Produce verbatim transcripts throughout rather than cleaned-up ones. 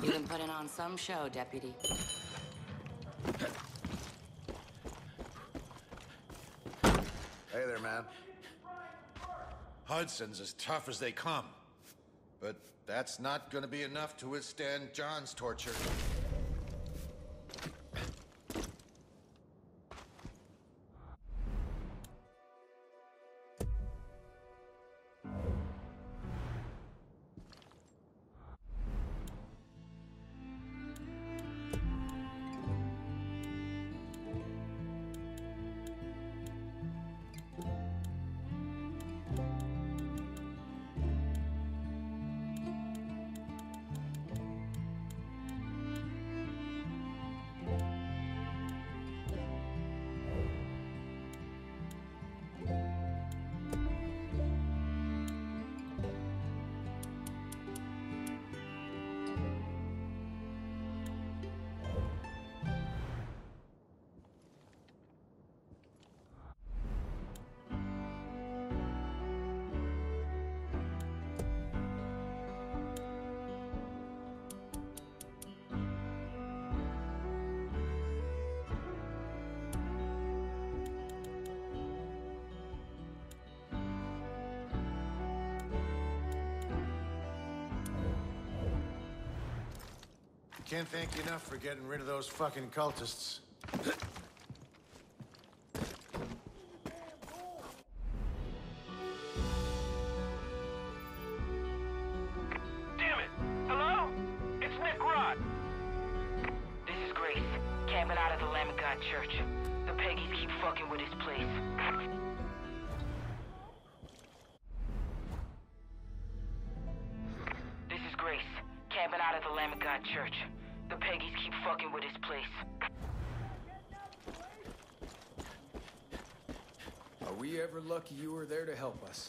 You've been putting on some show, Deputy. Hey there, man. Hudson's as tough as they come. But that's not gonna be enough to withstand John's torture. Can't thank you enough for getting rid of those fucking cultists. Damn it! Hello? It's Nick Rod. This is Grace, camping out at the Lamb of God Church. The Peggies keep fucking with this place. This is Grace, camping out at the Lamb of God Church. The Peggies keep fucking with this place. Are we ever lucky you were there to help us?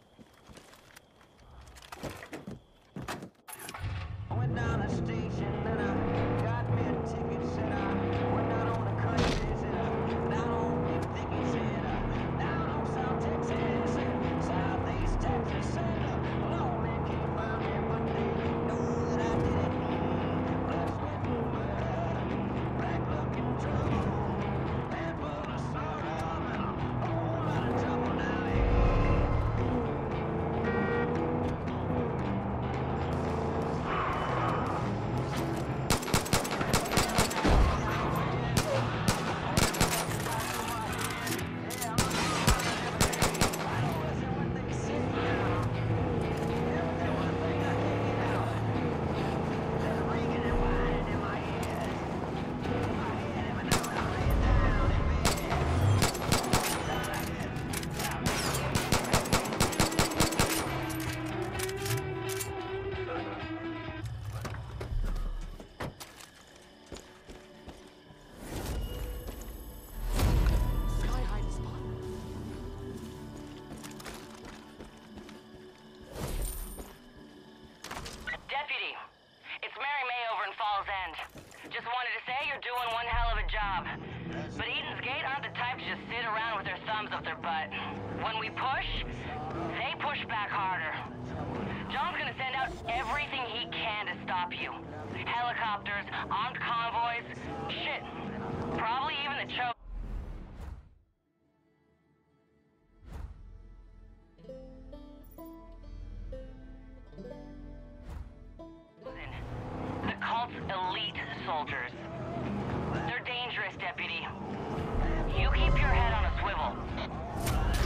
Went down the station and I got me a ticket, said I went down on the country, said I down on Big Thicky, said I down on South Texas, said Southeast Texas, said I lonely can't find me, but they know that I did it. Blood, sweat, and blood, black luck and trouble, bad full of sorrow, and a whole lot of trouble now, yeah. Deputy, it's Mary May over in Falls End. Just wanted to say you're doing one hell of a job. But Eden's Gate aren't the type to just sit around with their thumbs up their butt. When we push, they push back harder. John's gonna send out everything he can to stop you. Helicopters, armed convoys, shit. Probably even the choke. The cult's elite soldiers. They're dangerous, Deputy. You keep your head on a swivel.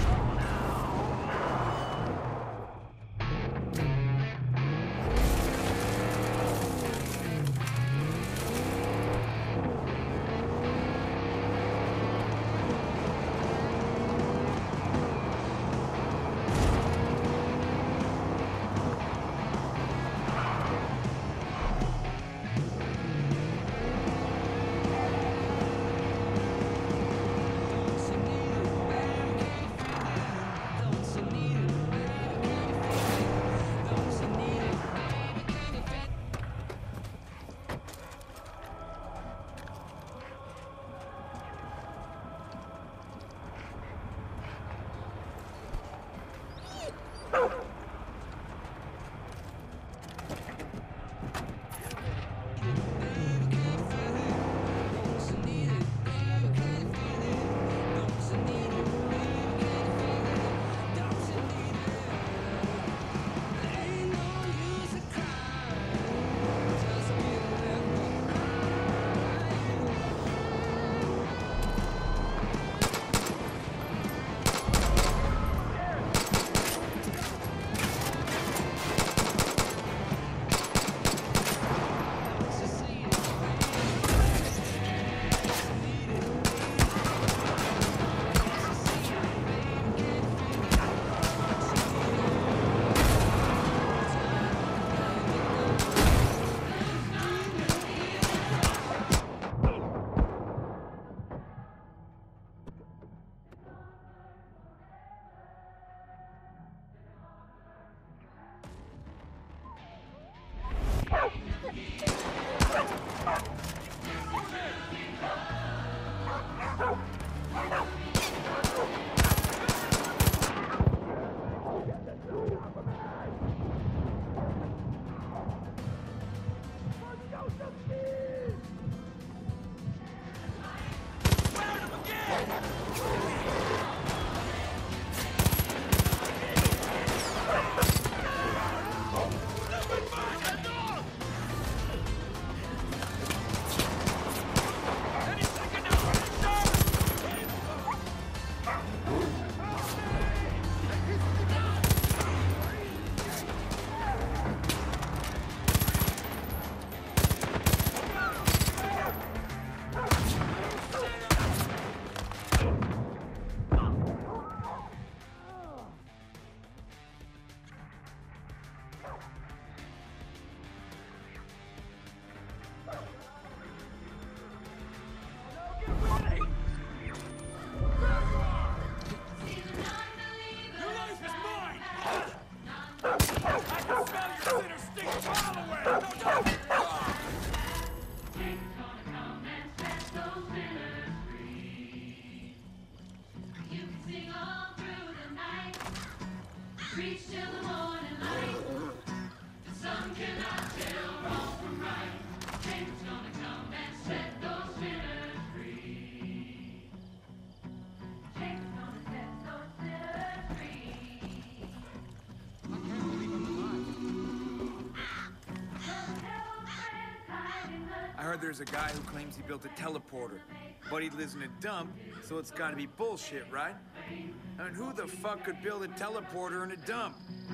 heard there's a guy who claims he built a teleporter, but he lives in a dump, so it's gotta be bullshit, right? I mean, who the fuck could build a teleporter in a dump?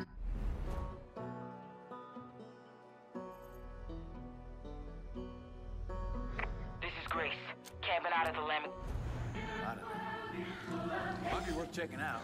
This is Grace, camping out at the Lemon. I don't know. Might be worth checking out.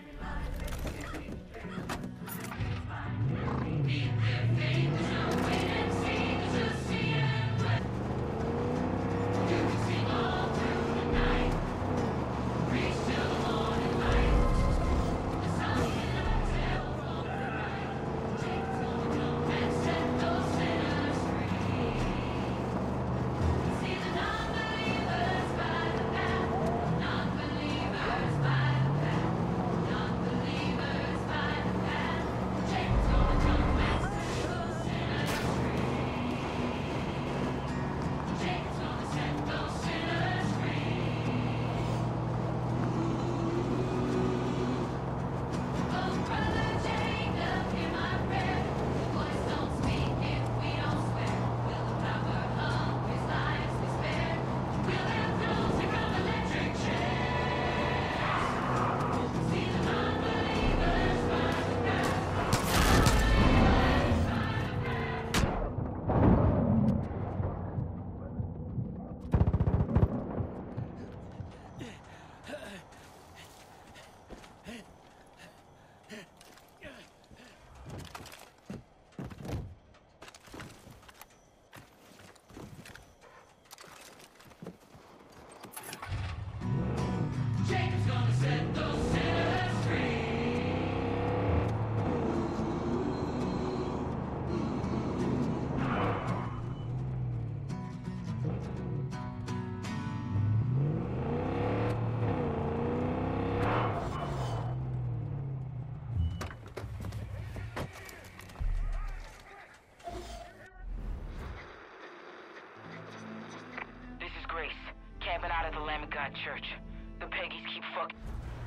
Camping out at the Lamb of God Church. The Peggies keep fucking...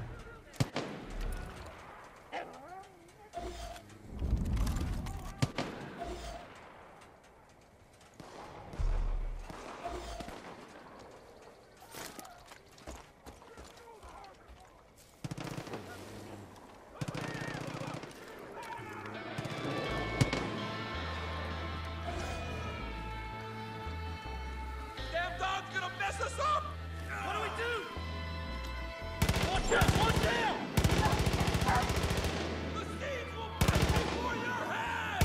Damn dog's gonna mess us up! What do we do? Watch out! Watch out! The seeds will burst before your head!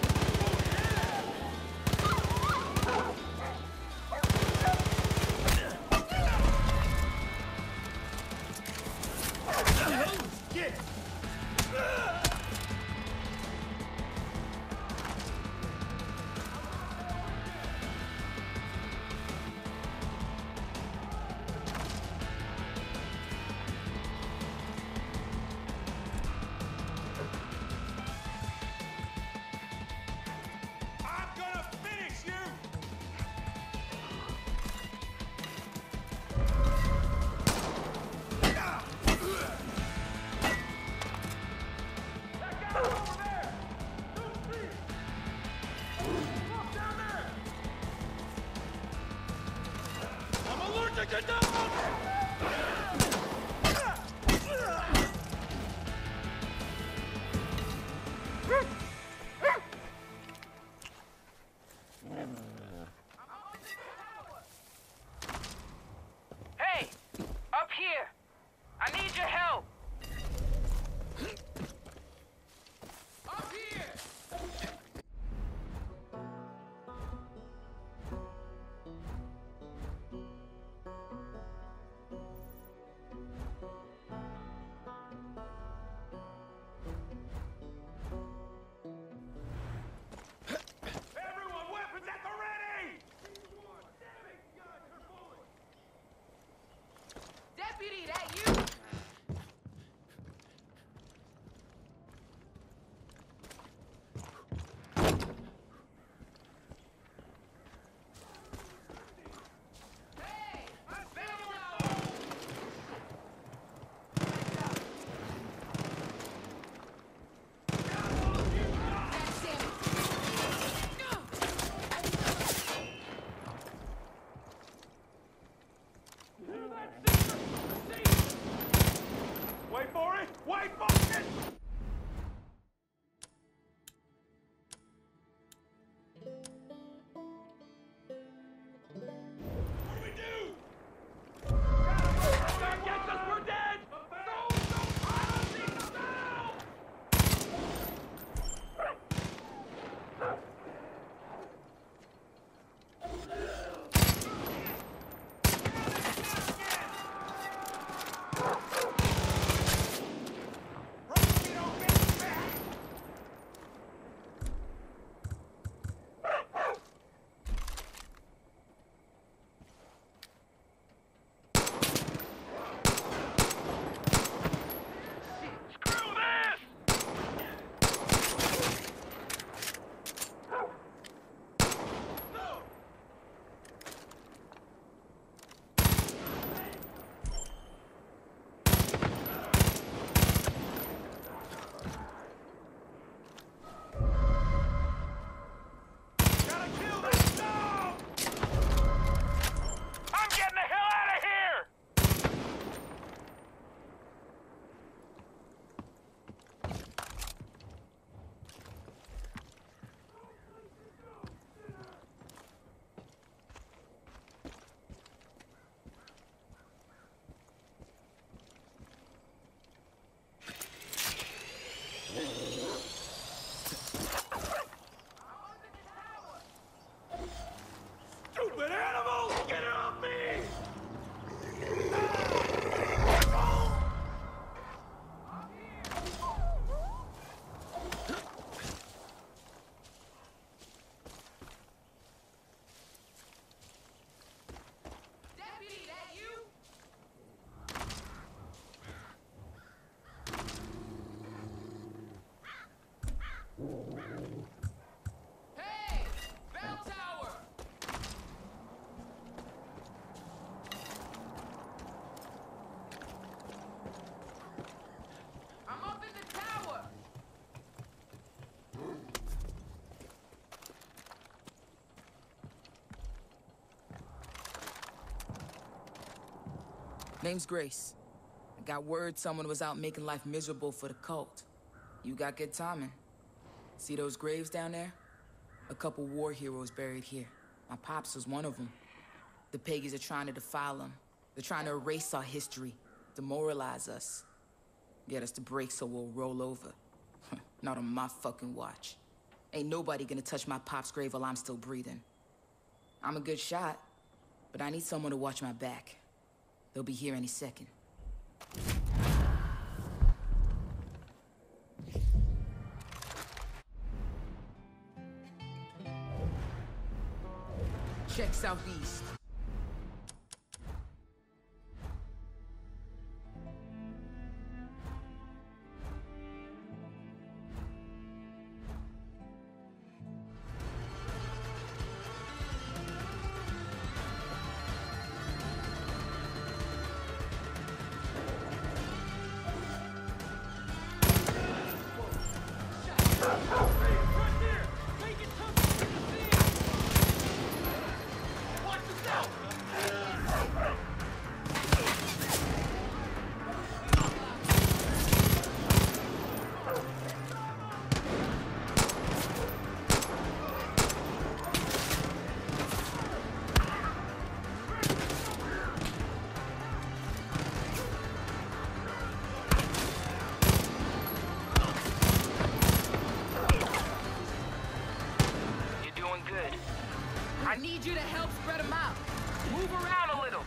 Get! Get down! Hey! Up here! I need your help! Up here! Everyone, weapons at the ready! Deputy, that you? Name's Grace. I got word someone was out making life miserable for the cult. You got good timing. See those graves down there? A couple war heroes buried here. My pops was one of them. The Peggies are trying to defile them. They're trying to erase our history, demoralize us. Get us to break so we'll roll over. Not on my fucking watch. Ain't nobody gonna touch my pop's grave while I'm still breathing. I'm a good shot, but I need someone to watch my back. They'll be here any second. Check southeast. I need you to help spread them out. Move around a little.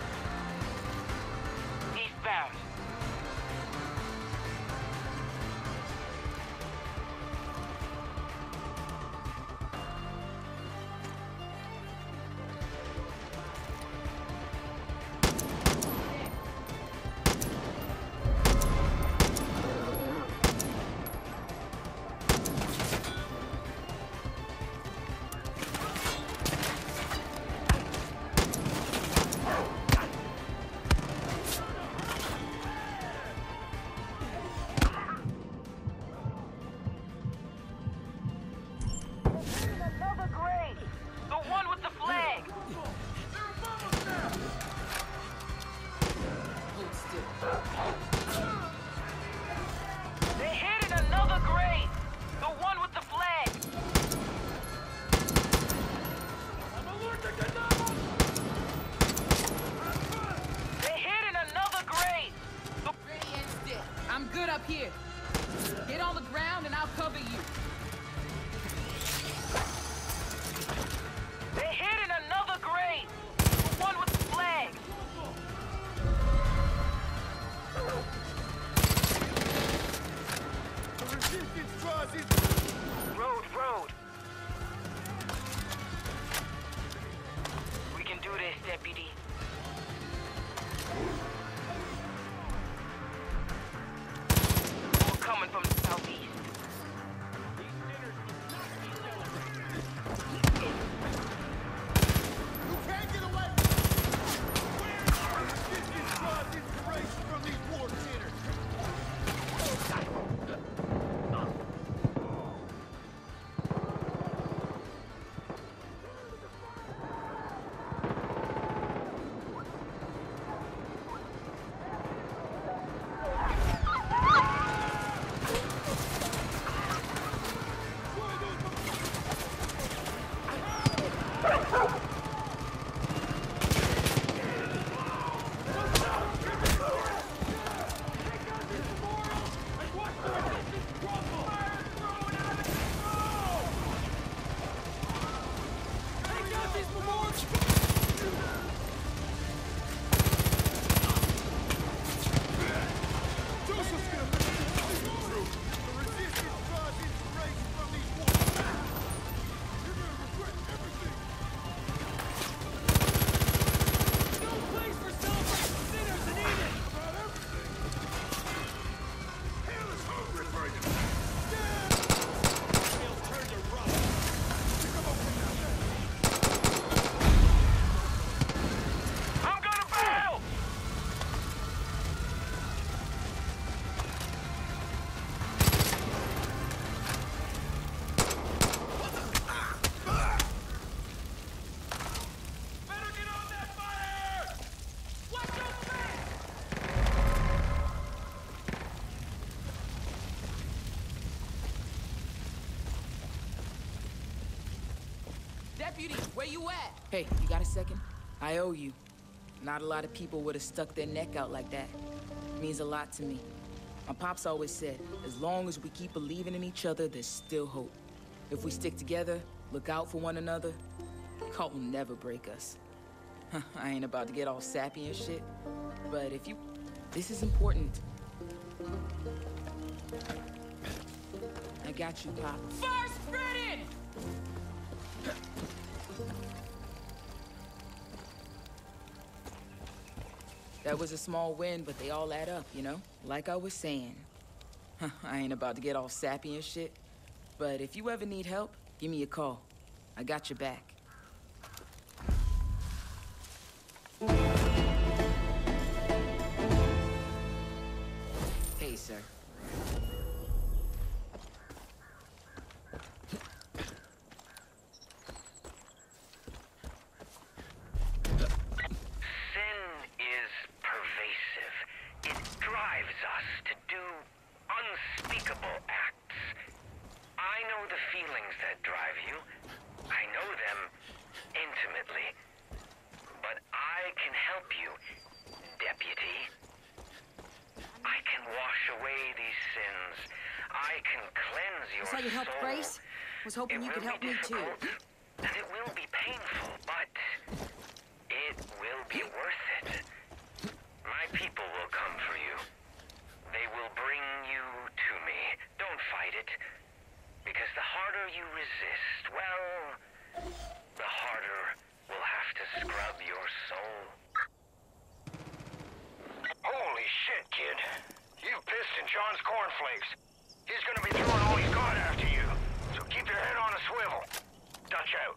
Eastbound. Up here. Get on the ground and I'll cover you. They hid in another grave. The one with the flag. The resistance draws in. Road, road. We can do this, deputy. Coming from the southeast. You can't get away! Where resistance draws inspiration from these war sinners? Deputy, where you at? Hey, you got a second? I owe you. Not a lot of people would have stuck their neck out like that. It means a lot to me. My pops always said, as long as we keep believing in each other, there's still hope. If we stick together, look out for one another, cult will never break us. I ain't about to get all sappy and shit, but if you... This is important. I got you, Pop. First Britain! That was a small win, but they all add up, you know? Like I was saying. I ain't about to get all sappy and shit, but if you ever need help, give me a call. I got your back. Hey, sir. Saw you helped Grace. Was hoping you could help me too. And it will be painful, but it will be worth it. My people will come for you. They will bring you to me. Don't fight it. Because the harder you resist, well, the harder we'll have to scrub your soul. Holy shit, kid. You've pissed in John's cornflakes. He's gonna be throwing all he's got after you. So keep your head on a swivel. Dutch out.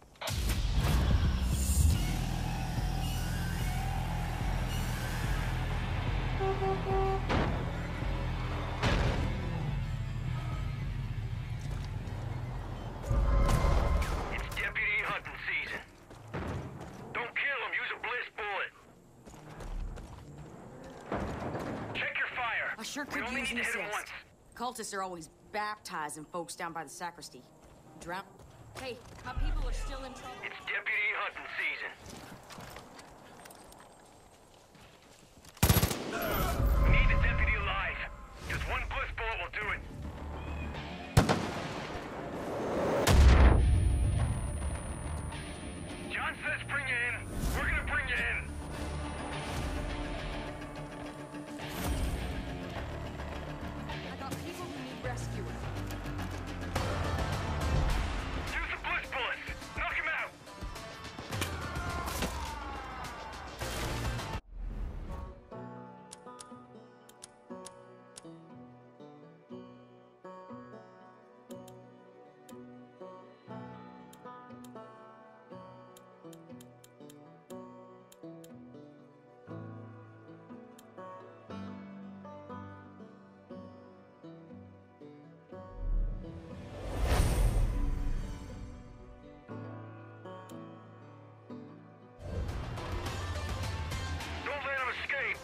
It's deputy hunting season. Don't kill him, use a bliss bullet. Check your fire. I sure We could only use need an to hit him assist. once. Cultists are always baptizing folks down by the sacristy. Drown. Hey, my people are still in trouble. It's deputy hunting season. We need the deputy alive. Just one bliss bullet will do it. John says bring you in. We're gonna bring you in. I got people who need rescuing. Use the bliss bullets. Knock him out. Don't let him escape.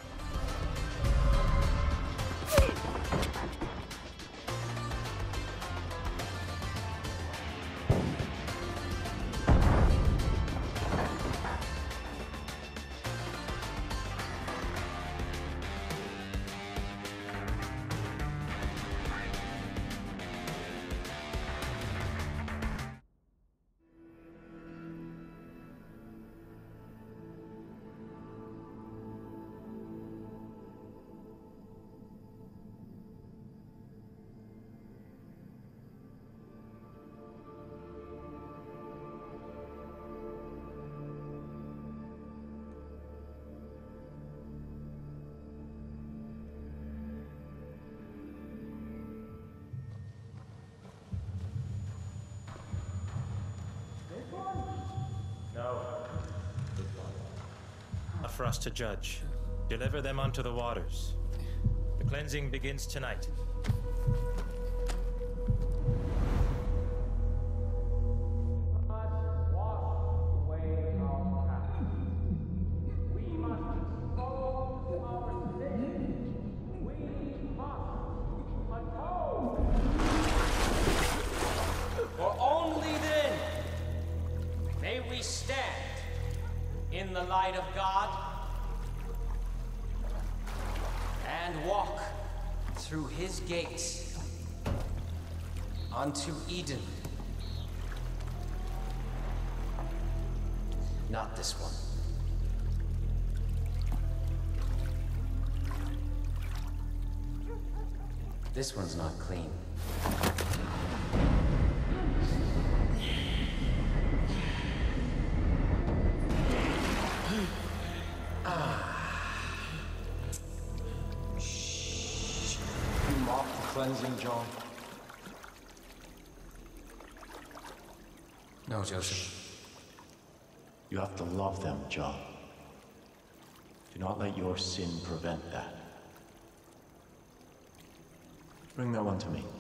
For us to judge. Deliver them unto the waters. The cleansing begins tonight. For only then may we stand in the light of God and walk through his gates unto Eden. Not this one. This one's not clean. Ah. Shh. You mock the cleansing, John? No, Joseph. You have to love them, John. Do not let your sin prevent that. Bring that one to me.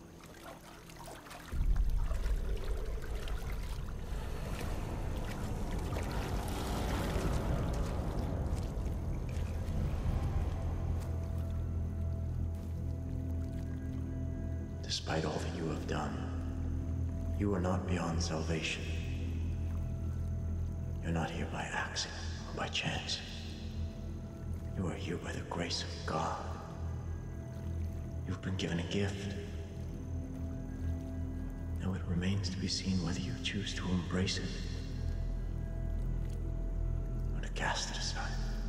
Despite all that you have done, you are not beyond salvation. You're not here by accident or by chance. You are here by the grace of God. You've been given a gift. Now it remains to be seen whether you choose to embrace it or to cast it aside.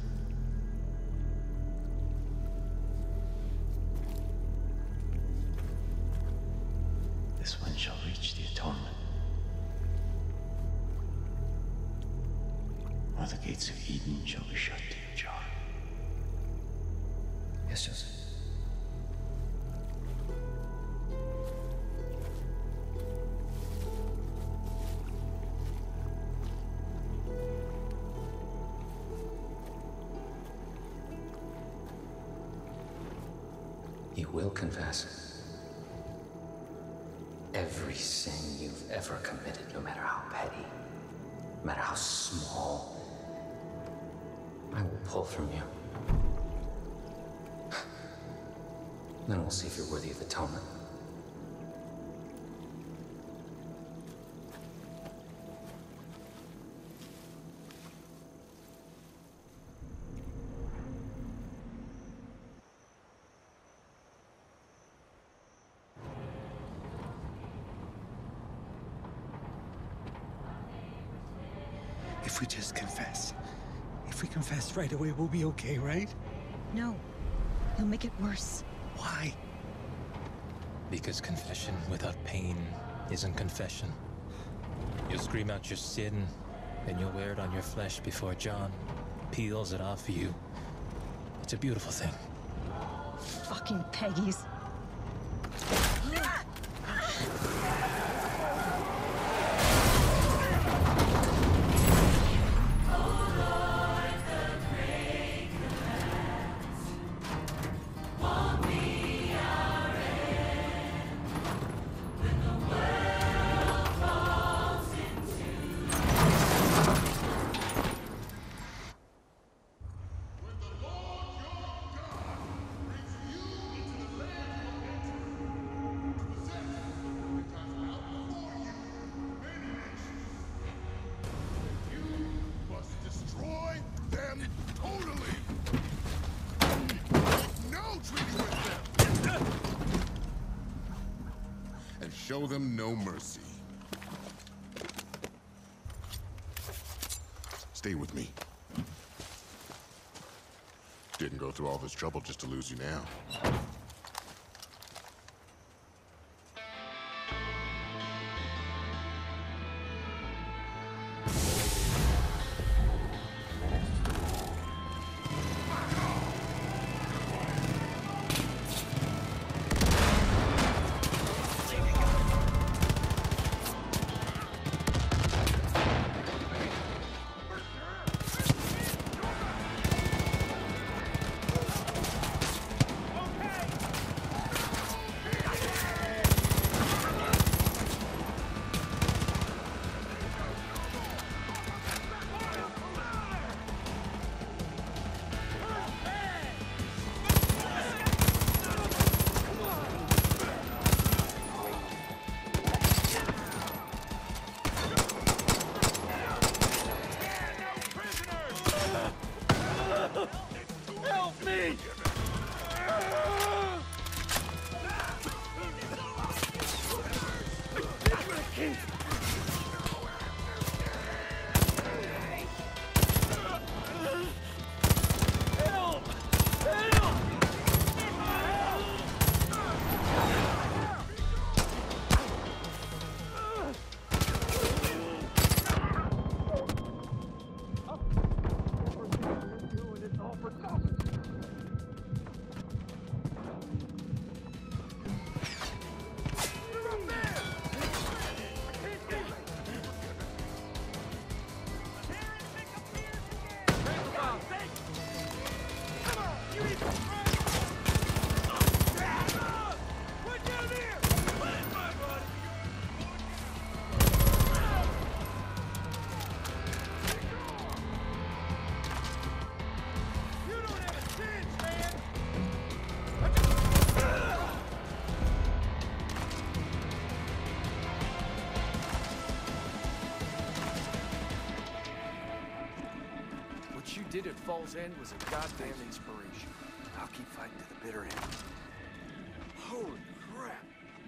This one shall reach the atonement, or the gates of Eden shall be shut to you, John. Yes, Joseph. You will confess every sin you've ever committed, no matter how petty, no matter how small. I will pull from you. Then we'll see if you're worthy of atonement. If we just confess. If we confess right away, we'll be okay, right? No. You'll make it worse. Why? Because confession without pain isn't confession. You'll scream out your sin, then you'll wear it on your flesh before John peels it off of you. It's a beautiful thing. Fucking Peggies. Show them no mercy. Stay with me. Didn't go through all this trouble just to lose you now. Okay! did at Falls End was a goddamn inspiration. I'll keep fighting to the bitter end. Holy crap!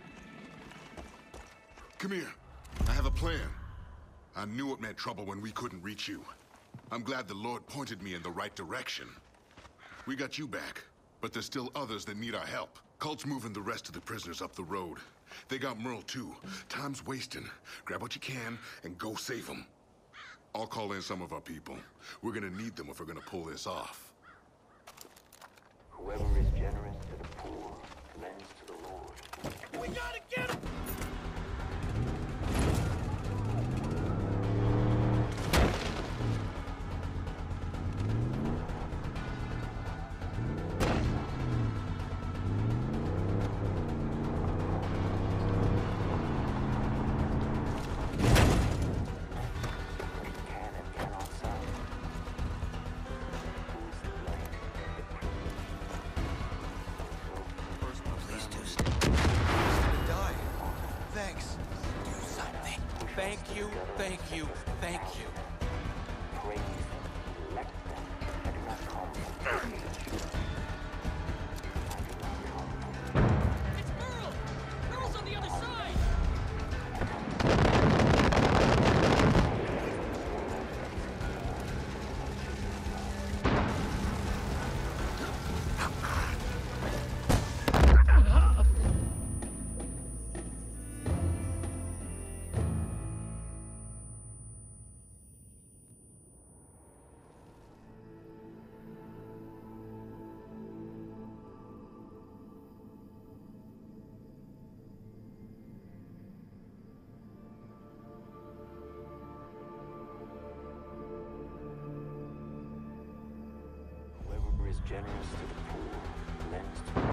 Come here. I have a plan. I knew it meant trouble when we couldn't reach you. I'm glad the Lord pointed me in the right direction. We got you back, but there's still others that need our help. Cult's moving the rest of the prisoners up the road. They got Merle too. Time's wasting. Grab what you can and go save them. I'll call in some of our people. We're gonna need them if we're gonna pull this off. Whoever is generous to the poor lends to the Lord. We gotta get him! Thank you, thank you, thank you. Praise them, elect them, and do not come from age. It's Earl! Earl's on the other side! Whoever is generous to the poor lends to